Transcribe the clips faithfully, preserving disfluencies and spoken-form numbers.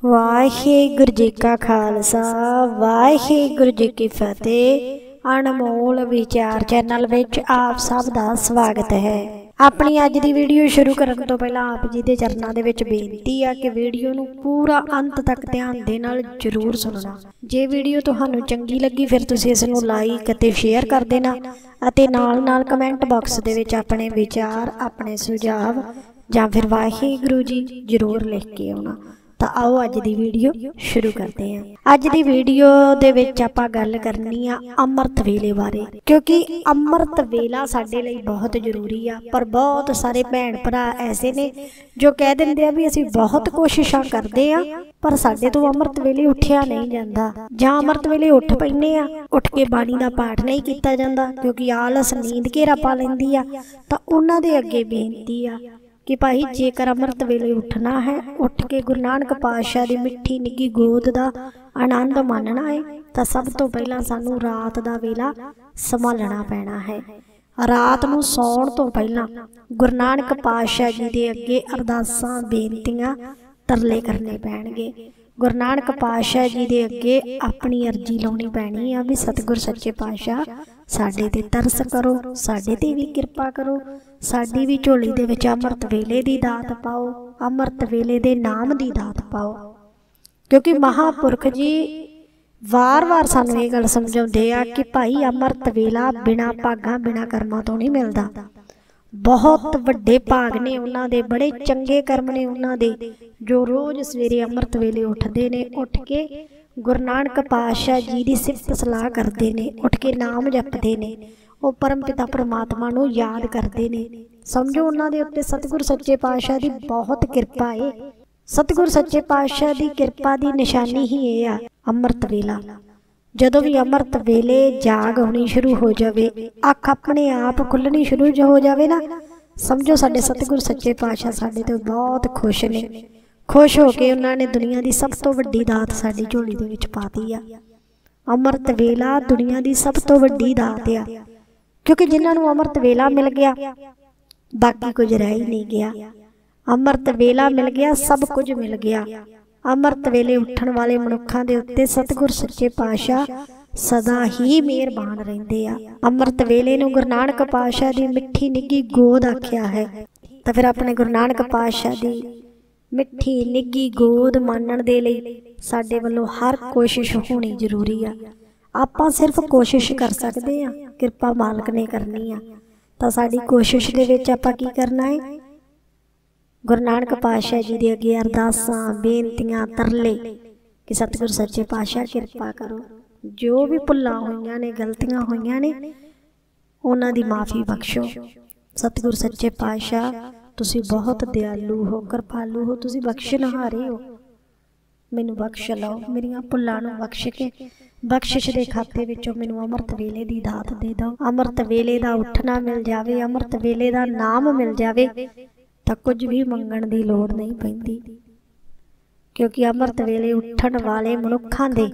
वाहिगुरू जी का खालसा वाहिगुरू जी की फतेह। अनमोल विचार चैनल विच आप सब दा स्वागत है। अपनी अज दी वीडियो शुरू करन तो पहला आप जी दे चरनां दे विच बेनती आ कि वीडियो नूं पूरा अंत तक ध्यान दे नाल जरूर सुनना। जे वीडियो तुहानूं चंगी लगी फिर तुसीं इस नूं लाइक अते शेयर कर देना अते नाल नाल कमेंट बॉक्स दे विच अपने विचार अपने सुझाव जां फिर वाहिगुरू जी जरूर लिख के आउणा। तो आओ अज दी वीडियो शुरू करते हैं। अज दी वीडियो दे विच आपां गल करनी आ अमृत वेले बारे, क्योंकि अमृत वेला साडे लई बहुत जरूरी आ। पर बहुत सारे भैन भरा ऐसे ने जो कह दिंदे आ भी असीं बहुत कोशिशां करदे आ पर साडे तो अमृत वेले उठिया नहीं जांदा, जां अमृत वेले उठ पैंदे आ उठ के बाणी दा पाठ नहीं कीता जांदा क्योंकि आलस नींद घेरा पा लैंदी आ। तां उन्हां दे अगे बेनती आ कि भाई जेकर अमृत वेले उठना है उठ के गुरु नानक पातशाह दी मिठी निगी गोद दा आनंद मानना है तो सब तो पहला सानू रात दा वेला संभालना पैना है। रात नूं सौण तो पहला गुरु नानक पातशाह जी दे अगे अरदासां बेनतियां तरले करने पैणगे। गुरु नानक पातशाह जी दे अगे अपनी अर्जी लाउणी पैणी आ भी सतगुर सच्चे पातशाह साडे ते तरस करो, साडे ते भी किरपा करो, साडी भी झोली दे विच अमृत वेले दी दात पाओ, अमृत वेले दे नाम दी दात पाओ। क्योंकि महापुरख जी वार वार सानू ये गल समझाउंदे आ कि भाई अमृत वेला बिना भागां बिना कर्मां तो नहीं मिलदा। बहुत वड्डे भाग ने उन्हां दे, बड़े चंगे कर्म ने उन्हां दे जो रोज़ सवेरे अमृत वेले उठदे ने, उठ के गुरु नानक पातशाह जी दी सिफत सलाह करदे ने, उठ के नाम जपदे ने, वो परम पिता परमात्मा नूं याद करदे ने। समझो उन्हां दे उत्ते सतगुर सच्चे पातशाह दी बहुत किरपा है। सतगुर सच्चे पातशाह दी किरपा दी निशानी ही ये आ अमृत वेला। जदों भी अमृत वेले जाग होनी शुरू हो जावे, अख अपने आप खुलनी शुरू जो हो जावे ना, समझो साडे सतगुर सच्चे पातशाह साडे तो बहुत खुश ने। खुश हो के उन्होंने दुनिया की सब तो वड्डी दात साडी झोली दे विच पाती आ। अमृत वेला दुनिया की सब तो वड्डी दात आ, क्योंकि जिन्हां नूं अमृत वेला मिल गया बाकी कुछ रह ही नहीं गया। अमृत वेला मिल गया सब कुछ मिल गया। अमृत वेले उठण वाले मनुखां दे उत्ते सतगुर सच्चे पातशाह सदा ही मेहरबान रहिंदे आ। अमृत वेले नूं गुरु नानक पातशाह दी मिठी निगी गोद आख्या है। तो फिर अपने गुरु नानक पातशाह दी मिठी निगी गोद मानण दे लई साडे वल्लों हर कोशिश होनी जरूरी आ। आपां सिर्फ कोशिश कर सकदे आ, किरपा मालक ने करनी आ। तां साडी कोशिश दे विच आपां की करना है? गुरु नानक पातशाह जी दे अगे अरदासां बेनतियां तरले कि सतगुर सच्चे पातशाह किरपा करो, जो भी भुल्लां होईयां ने गलतियां होईयां ने उन्हां दी माफ़ी बख्शो। सतगुर सच्चे पातशाह तुसी बहुत दयालु हो, कृपालु हो, तुसी बख्शनहारे हो, मैनू बख्श लो, मेरियां भुल्लां नूं बख्श के बख्शिश दे खाते विचों मैनू अमृत वेले दी दात दे दो। अमृत वेले दा उठना मिल जावे, अमृत वेले दा नाम मिल जावे तां कुछ भी मंगण दी लोड़ नहीं पैंदी। क्योंकि अमृत वेले उठण वाले मनुखां दे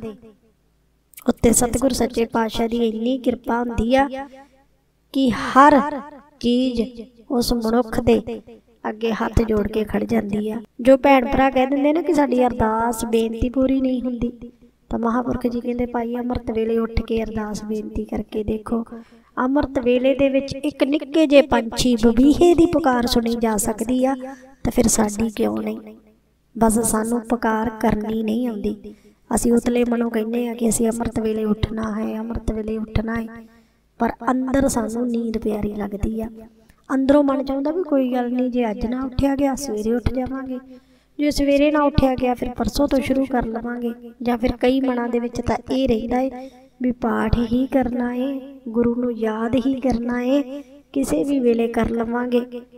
उत्ते सतगुर सच्चे पातशाह दी इन्नी किरपा हुंदी आ कि हर चीज उस मनुख दे अगे हाथ जोड़ के खड़ जांदी आ। जो भैन भरा कह दिंदे ने कि साडी अरदास बेनती पूरी नहीं हुंदी, तो महापुरख जी कहंदे भाई अमृत वेले उठ के अरदास बेनती करके देखो। अमृत वेले दे विच एक निक्के जे पंछी बबीहे दी पुकार सुनी जा सकदी आ, तो फिर साडी क्यों नहीं? बस सानू पुकार करनी नहीं आउंदी। असीं उतले मनो कहने आ कि असीं अमृत वेले उठना है, अमृत वेले उठना है, पर अंदर सानू नींद प्यारी लगदी आ। अंदरों मन चाहुंदा भी कोई गल नहीं, जे अज ना उठिया गया सवेरे उठ जावांगे, जे सवेरे ना उठिया गया फिर परसों तो शुरू कर लवांगे, जां फिर कई मनां दे विच तां इह रहिंदा है भी पाठ ही करना है, गुरु नूं याद ही करना है, किसी भी वेले कर लवांगे।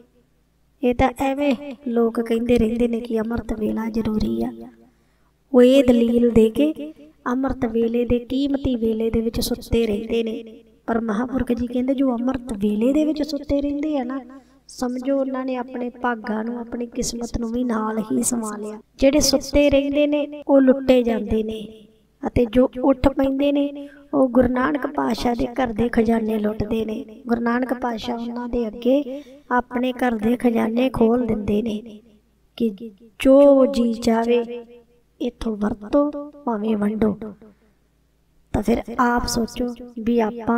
ये तां एवें लोग कहिंदे रहिंदे ने कि अमृत वेला जरूरी आ। वो ये दलील दे के अमृत वेले दे कीमती वेले दे विच सुत्ते रहिंदे ने। पर महापुरख जी कहंदे जो अमृत वेले दे विच सुत्ते रहिंदे आ ना, समझो उन्हां ने अपने भागां नूं अपनी किस्मत नूं भी नाल ही समा लिया। जिहड़े सुत्ते रहिंदे ने वो लुੱਟੇ ਜਾਂਦੇ ने ਅਤੇ जो उठ पैंदे ने वो गुरु नानक पातशाह दे घर दे खजाने लुੱਟਦੇ ने। गुरु नानक पातशाह उन्हां दे अगे अपने घर दे खजाने खोल दिंदे ने कि जो जी चाहे इत्थों वरतो भावें वंडो। तो फिर आप सोचो भी आपां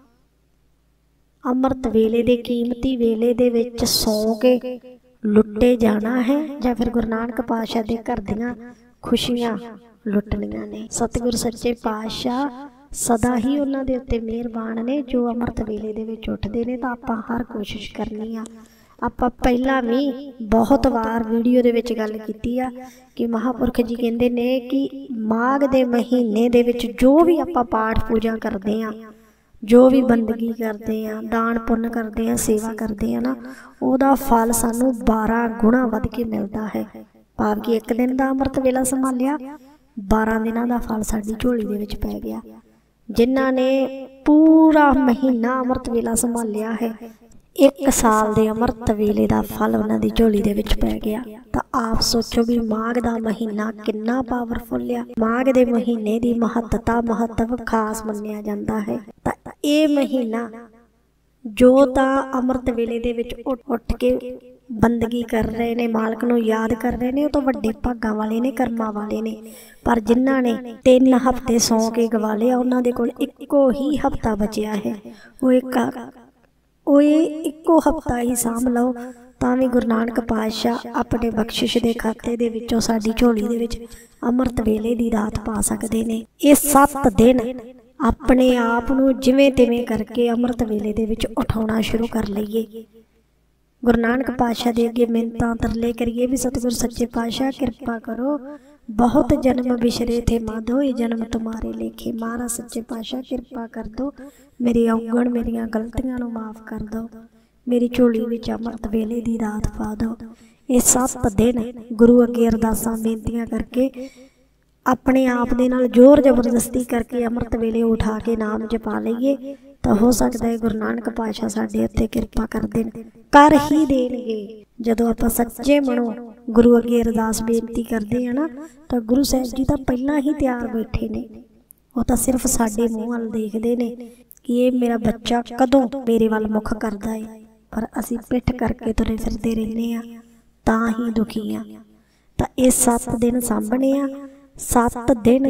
अमृत वेले दे कीमती वेले दे विच सौ के लुट्टे जाना है जां फिर गुरु नानक पातशाह दे घर दियां खुशियां लुटनियां ने। सतगुर सच्चे पातशाह सदा ही उन्हां दे उत्ते मेहरबान ने जो अमृत वेले दे विच उठदे ने। तां आपां हर कोशिश करनी आ। आपां पहलां भी बहुत वार वीडियो दे विच गल कीती आ कि महापुरख जी कहंदे ने कि माघ दे महीने दे विच जो भी आपां पाठ पूजा करदे आ, जो भी बंदगी करते हैं, दान पुण्य करते हैं, सेवा करते हैं ना, ਉਹਦਾ फल सानू बारह गुणा वध के मिलता है। भाव कि एक दिन का अमृत वेला संभालिया, बारह दिनों का फल साडी झोली दे विच पै गया। जिन्हां ने पूरा महीना अमृत वेला संभालिया है, एक साल दे अमृत वेले का फल उन्हां दी झोली दे विच पै गया। तो आप सोचो भी माघ का महीना कितना पावरफुल है। माघ के महीने की महत्ता महत्व खास मन्निया जाता है। तो ये महीना जो ता अमृत वेले दे विच उठ उठ के बंदगी कर रहे ने, मालक नूं याद कर रहे ने, तो वड्डे भागां वाले ने, कर्मां वाले ने। पर जिन्हां ने तीन हफ्ते सौ के गवा लिया, उन्हां दे कोल इक्को ही हफ्ता बचिया है। वो एक वो इक्को हफ्ता ही साम लो तां भी गुरु नानक पातशाह अपने बख्शिश दे खाते दे विचों साडी झोली दे विच अमृत वेले दी दात पा सकदे ने। ये सत्त दिन अपने आप नूं जिवें तिवें करके अमृत वेले दे विच उठाउणा शुरू कर लईए। गुरु नानक पातशाह दे अगे मिन्नतां तरले करिए भी सतगुर सच्चे पातशाह कृपा करो, बहुत जन्म बिछरे थे माधो, ये जन्म तुम्हारे लेखे। महाराज सच्चे पातशाह कृपा कर दो, मेरी अवगण मेरियां गलतियां नूं माफ़ कर दो, मेरी झोली विच अमृत वेले दी दात पा दो। ये सत्त दिन गुरु अगे अरदासां बेनतियां करके अपने आप दे नाल जोर जबरदस्ती करके अमृत वेले उठा के नाम जपा लईए, तो हो सकता है गुरु नानक पातशाह साडे उत्ते कृपा कर देन, कर ही देणगे। जदों आपां सच्चे मनों गुरु अगे अरदास बेनती करते हैं ना, तो गुरु साहिब जी तो पहला ही तैयार बैठे ने। वो तो सिर्फ साडे मूँह वल देखदे ने कि ये मेरा बच्चा कदों मेरे वल मुख करदा है, पर असीं पिठ करके तुरे फिरदे रहिंदे आ, तां ही दुखी आ। तां ये सत्त दिन सामभणे आ। सत्त दिन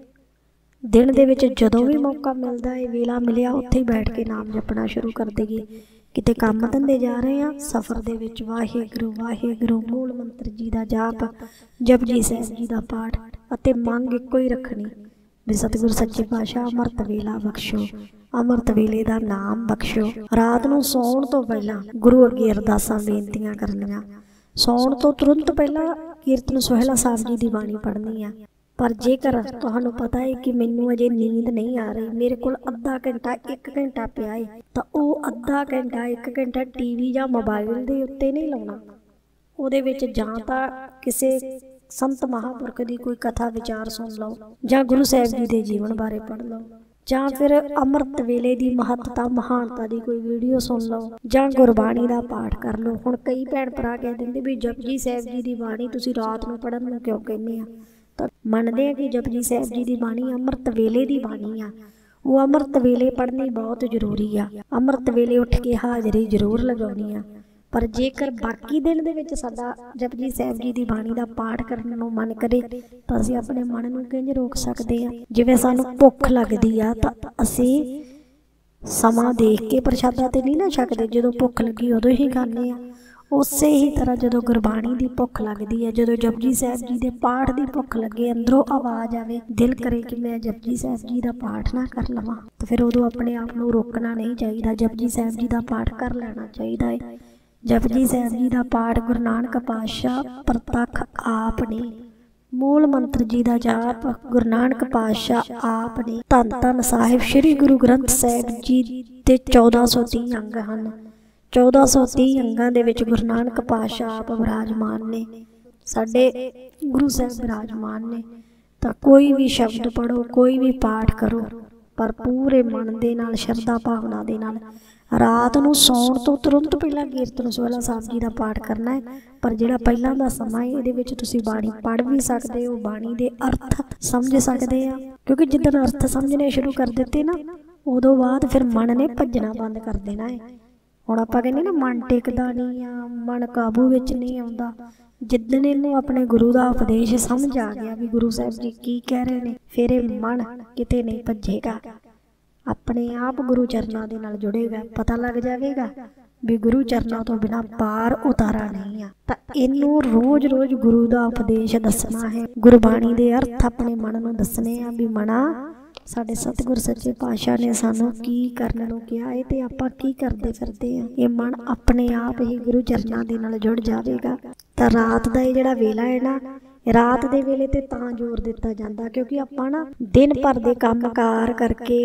दिन दे विच जदों भी मौका मिलदा है, वेला मिलिया, उत्थे ही बैठ के नाम जपना शुरू कर दईए। किते काम धंधे जा रहे हैं, सफर दे विच वाहिगुरू वाहिगुरू मूल मंत्र जी दा जाप, जपजी साहिब जी दा पाठ अते मंग इक्को ही रखनी भी सतगुर सच्चे पातशाह अमृत वेला बख्शो, अमृत वेले दा नाम बख्शो। रात नूं सौण तो पहला गुरु अगे अरदासां बेनतियां करनियां। सौण तो तुरंत पहला कीर्तन सोहला साहब जी दी बाणी पढ़नी आ। पर जेकर तुहानूं पता है कि मैनूं अजे नींद नहीं आ रही, मेरे कोल अद्धा घंटा एक घंटा पिया है, तो वो अद्धा घंटा एक घंटा टीवी या मोबाइल दे उत्ते नहीं लाउणा। ਉਹਦੇ ਵਿੱਚ ਜਾਂ ਤਾਂ ਕਿਸੇ ਸੰਤ ਮਹਾਂਪੁਰਖ ਦੀ ਕੋਈ ਕਥਾ ਵਿਚਾਰ ਸੁਣ ਲਓ, ਜਾਂ ਗੁਰੂ ਸਾਹਿਬ ਜੀ ਦੇ ਜੀਵਨ ਬਾਰੇ ਪੜ੍ਹ ਲਓ, ਜਾਂ ਫਿਰ ਅੰਮ੍ਰਿਤ ਵੇਲੇ ਦੀ ਮਹੱਤਤਾ ਮਹਾਨਤਾ ਦੀ ਕੋਈ ਵੀਡੀਓ ਸੁਣ ਲਓ, ਜਾਂ ਗੁਰਬਾਣੀ ਦਾ ਪਾਠ ਕਰ ਲਓ। ਹੁਣ ਕਈ ਭੈਣ ਭਰਾ ਕਹਿ ਦਿੰਦੇ ਵੀ ਜਪਜੀ ਸਾਹਿਬ ਜੀ ਦੀ ਬਾਣੀ ਤੁਸੀਂ ਰਾਤ ਨੂੰ ਪੜ੍ਹਨ ਨੂੰ ਕਿਉਂ ਕਹਿੰਦੇ ਆ? ਤਾਂ ਮੰਨਦੇ ਆ ਕਿ ਜਪਜੀ ਸਾਹਿਬ ਜੀ ਦੀ ਬਾਣੀ ਅੰਮ੍ਰਿਤ ਵੇਲੇ ਦੀ ਬਾਣੀ ਆ, ਉਹ ਅੰਮ੍ਰਿਤ ਵੇਲੇ ਪੜ੍ਹਨੀ ਬਹੁਤ ਜ਼ਰੂਰੀ ਆ। ਅੰਮ੍ਰਿਤ ਵੇਲੇ ਉੱਠ ਕੇ ਹਾਜ਼ਰੀ ਜ਼ਰੂਰ ਲਗਾਉਣੀ ਆ। पर जेकर बाकी दिन दे विच साडा जपजी साहिब जी दी बाणी दा पाठ करन नूं मन करे तां असीं अपने मन नूं किंज रोक सकदे आ? जिवें सानूं भुख लगदी आ तां असीं समां देख के प्रशादा ते नहीं ना छकदे, जदों भुख लगी उदों ही खांदे आ। उसे ही तरह जदों गुरबाणी दी भुख लगदी है, जदों जपजी साहिब जी दे पाठ दी भुख लगे, अंदरों आवाज़ आवे, दिल करे कि मैं जपजी साहिब जी दा पाठ ना कर लवां, तो फिर उदों अपने आप नूं रोकना नहीं चाहिदा, जपजी साहिब जी दा पाठ कर लेना चाहिदा है। जपजी साहिब जी का पाठ गुरु नानक पातशाह प्रतख आप ने, मूल मंत्र जी का जाप गुरु नानक पातशाह आप ने। धन धन साहिब श्री गुरु ग्रंथ साहिब जी के चौदह सौ तीह अंग हैं। चौदह सौ तीह अंगों के विच गुरु नानक पातशाह आप विराजमान ने, साडे गुरु साहिब विराजमान ने। तो कोई भी शब्द पढ़ो, कोई भी पाठ करो, पर पूरे मन दे नाल श्रद्धा भावना दे नाल। रात नूं सौण तो तुरंत पहला कीर्तन सोहला साहब जी का पाठ करना है। पर जिहड़ा पहलां दा समां है, इहदे विच तुसीं बाणी पढ़ भी सकदे हो, बाणी दे अर्थ समझ सकदे आ, क्योंकि जिद्दण अर्थ समझने शुरू कर दिते ना, उदों बाद फिर मन ने भजना बंद कर देना है। हुण आपां कहंदे ना मन टिकदा नहीं आ, मन काबू विच नहीं आउंदा, ਜਿੱਦਣ ਇਹਨੂੰ ਆਪਣੇ ਗੁਰੂ ਦਾ ਉਪਦੇਸ਼ ਸਮਝ ਆ ਗਿਆ ਵੀ ਗੁਰੂ ਸਾਹਿਬ ਜੀ ਕੀ ਕਹਿ ਰਹੇ ਨੇ, ਫਿਰ ਇਹ ਮਨ ਕਿਤੇ ਨਹੀਂ ਭੱਜੇਗਾ, ਆਪਣੇ ਆਪ ਗੁਰੂ ਚਰਨਾਂ ਦੇ ਨਾਲ ਜੁੜੇਗਾ। ਪਤਾ ਲੱਗ ਜਾਵੇਗਾ ਵੀ ਗੁਰੂ ਚਰਨਾਂ ਤੋਂ ਬਿਨਾਂ ਪਾਰ ਉਤਾਰਾ ਨਹੀਂ ਆ। ਤਾਂ ਇਹਨੂੰ ਰੋਜ਼ ਰੋਜ਼ ਗੁਰੂ ਦਾ ਉਪਦੇਸ਼ ਦੱਸਣਾ ਹੈ, ਗੁਰਬਾਣੀ ਦੇ ਅਰਥ ਆਪਣੇ ਮਨ ਨੂੰ ਦੱਸਣੇ ਆ ਵੀ ਮਨਾ ਸਾਡੇ ਸਤਿਗੁਰ ਸੱਚੇ ਪਾਤਸ਼ਾਹ ਨੇ ਸਾਨੂੰ ਕੀ ਕਰਨ ਨੂੰ ਕਿਹਾ ਹੈ ਤੇ ਆਪਾਂ ਕੀ ਕਰਦੇ ਫਿਰਦੇ ਆ। ਇਹ ਮਨ ਆਪਣੇ ਆਪ ਹੀ ਗੁਰੂ ਚਰਨਾਂ ਦੇ ਨਾਲ ਜੁੜ ਜਾਵੇਗਾ। ਤਾਂ ਰਾਤ ਦਾ ਇਹ ਜਿਹੜਾ ਵੇਲਾ ਹੈ ਨਾ, ਰਾਤ ਦੇ ਵੇਲੇ ਤੇ ਤਾਂ ਜ਼ੋਰ ਦਿੱਤਾ ਜਾਂਦਾ ਕਿਉਂਕਿ ਆਪਾਂ ਨਾ ਦਿਨ ਭਰ ਦੇ ਕੰਮ ਕਾਰ ਕਰਕੇ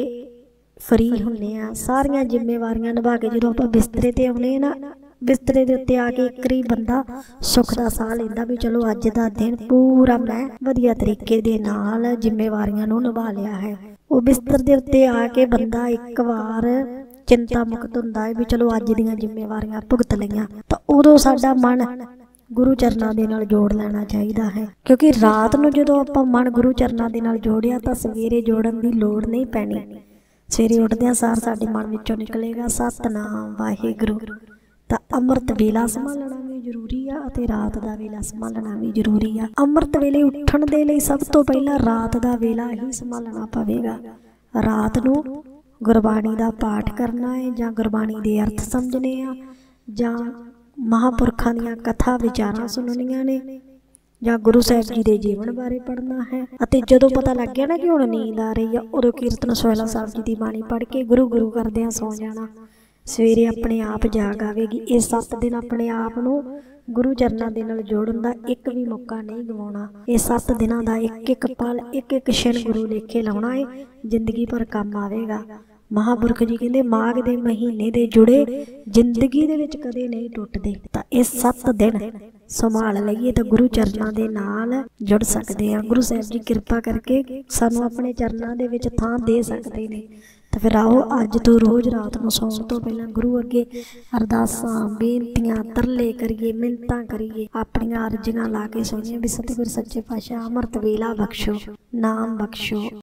ਫਰੀ ਹੁੰਦੇ ਆ, ਸਾਰੀਆਂ ਜ਼ਿੰਮੇਵਾਰੀਆਂ ਨਿਭਾ ਕੇ ਜਦੋਂ ਆਪਾਂ ਬਿਸਤਰੇ ਤੇ ਆਉਣੇ ਨਾ, ਬਿਸਤਰੇ ਦੇ ਉੱਤੇ ਆ ਕੇ ਇੱਕ ਵਾਰੀ ਬੰਦਾ ਸੁੱਖ ਦਾ ਸਾਹ ਲੈਂਦਾ ਵੀ ਚਲੋ ਅੱਜ ਦਾ ਦਿਨ ਪੂਰਾ ਮੈਂ ਵਧੀਆ ਤਰੀਕੇ ਦੇ ਨਾਲ ਜ਼ਿੰਮੇਵਾਰੀਆਂ ਨੂੰ ਨਿਭਾ ਲਿਆ ਹੈ। ਉਹ ਬਿਸਤਰ ਦੇ ਉੱਤੇ ਆ ਕੇ ਬੰਦਾ ਇੱਕ ਵਾਰ ਚਿੰਤਾ ਮੁਕਤ ਹੁੰਦਾ ਹੈ ਵੀ ਚਲੋ ਅੱਜ ਦੀਆਂ ਜ਼ਿੰਮੇਵਾਰੀਆਂ ਭੁਗਤ ਲਈਆਂ। ਤਾਂ ਉਦੋਂ ਸਾਡਾ ਮਨ ਗੁਰੂ ਚਰਨਾਂ ਦੇ ਨਾਲ ਜੋੜ ਲੈਣਾ ਚਾਹੀਦਾ ਹੈ, ਕਿਉਂਕਿ ਰਾਤ ਨੂੰ ਜਦੋਂ ਆਪਾਂ ਮਨ ਗੁਰੂ ਚਰਨਾਂ ਦੇ ਨਾਲ ਜੋੜਿਆ ਤਾਂ ਸਵੇਰੇ ਜੋੜਨ ਦੀ ਲੋੜ ਨਹੀਂ ਪੈਣੀ। ਸਵੇਰੇ ਉੱਠਦਿਆਂ ਸਾਰ ਸਾਡੇ ਮਨ ਵਿੱਚੋਂ ਨਿਕਲੇਗਾ ਸਤਿਨਾਮ ਵਾਹਿਗੁਰੂ। ਤਾਂ ਅੰਮ੍ਰਿਤ ਵੇਲਾ ਸੰਭਾਲਣਾ ਵੀ ਜ਼ਰੂਰੀ ਆ ਅਤੇ ਰਾਤ ਦਾ ਵੇਲਾ ਸੰਭਾਲਣਾ ਵੀ ਜ਼ਰੂਰੀ ਆ। ਅੰਮ੍ਰਿਤ ਵੇਲੇ ਉੱਠਣ ਦੇ ਲਈ ਸਭ ਤੋਂ ਪਹਿਲਾਂ ਰਾਤ ਦਾ ਵੇਲਾ ਹੀ ਸੰਭਾਲਣਾ ਪਵੇਗਾ। ਰਾਤ ਨੂੰ ਗੁਰਬਾਣੀ ਦਾ ਪਾਠ ਕਰਨਾ ਹੈ ਜਾਂ ਗੁਰਬਾਣੀ ਦੇ ਅਰਥ ਸਮਝਣੇ ਆ ਜਾਂ ਮਹਾਂਪੁਰਖਾਂ ਦੀਆਂ ਕਥਾ ਵਿਚਾਰਾਂ ਸੁਣਨੀਆਂ ਨੇ ਜਾਂ ਗੁਰੂ ਸਾਹਿਬ ਜੀ ਦੇ ਜੀਵਨ ਬਾਰੇ ਪੜ੍ਹਨਾ ਹੈ। ਅਤੇ ਜਦੋਂ ਪਤਾ ਲੱਗ ਗਿਆ ਨਾ ਕਿ ਹੁਣ ਨੀਂਦ ਆ ਰਹੀ ਆ, ਉਦੋਂ ਕੀਰਤਨ ਸੋਹਿਲਾ ਸਾਹਿਬ ਜੀ ਦੀ ਬਾਣੀ ਪੜ੍ਹ ਕੇ ਗੁਰੂ ਗੁਰੂ ਕਰਦਿਆਂ ਸੌ ਜਾਣਾ। ਸਵੇਰੇ ਆਪਣੇ ਆਪ ਜਾਗ ਆਵੇਗੀ। ਇਹ ਸੱਤ ਦਿਨ ਆਪਣੇ ਆਪ ਨੂੰ ਗੁਰੂ ਚਰਨਾਂ ਦੇ ਨਾਲ ਜੋੜਨ ਦਾ ਇੱਕ ਵੀ ਮੌਕਾ ਨਹੀਂ ਗਵਾਉਣਾ। ਇਹ ਸੱਤ ਦਿਨਾਂ ਦਾ ਇੱਕ ਇੱਕ ਪਲ ਇੱਕ ਇੱਕ ਛਿਣ ਗੁਰੂ ਲੇਖੇ ਲਾਉਣਾ ਹੈ, ਜ਼ਿੰਦਗੀ ਭਰ ਕੰਮ ਆਵੇਗਾ। ਮਹਾਂਪੁਰਖ ਜੀ ਕਹਿੰਦੇ ਮਾਘ ਦੇ ਮਹੀਨੇ ਦੇ ਜੁੜੇ ਜ਼ਿੰਦਗੀ ਦੇ ਵਿੱਚ ਕਦੇ ਨਹੀਂ ਟੁੱਟਦੇ। ਤਾਂ ਇਹ ਸੱਤ ਦਿਨ ਸੰਭਾਲ ਲਈਏ ਤਾਂ ਗੁਰੂ ਚਰਨਾਂ ਦੇ ਨਾਲ ਜੁੜ ਸਕਦੇ ਆ। ਗੁਰੂ ਸਾਹਿਬ ਜੀ ਕਿਰਪਾ ਕਰਕੇ ਸਾਨੂੰ ਆਪਣੇ ਚਰਨਾਂ ਦੇ ਵਿੱਚ ਥਾਂ ਦੇ ਸਕਦੇ ਨੇ। ਤਾਂ ਫਿਰ ਆਓ ਅੱਜ ਤੋਂ ਰੋਜ਼ ਰਾਤ ਨੂੰ ਸੌਣ ਤੋਂ ਪਹਿਲਾਂ ਗੁਰੂ ਅੱਗੇ ਅਰਦਾਸਾਂ ਬੇਨਤੀਆਂ ਤਰਲੇ ਕਰੀਏ, ਮਿੰਨਤਾਂ ਕਰੀਏ, ਆਪਣੀਆਂ ਅਰਜ਼ੀਆਂ ਲਾ ਕੇ ਸੋਈਏ ਵੀ ਸਤਿਗੁਰ ਸੱਚੇ ਪਾਤਸ਼ਾਹ ਅੰਮ੍ਰਿਤ ਵੇਲਾ ਬਖਸ਼ੋ, ਨਾਮ ਬਖਸ਼ੋ।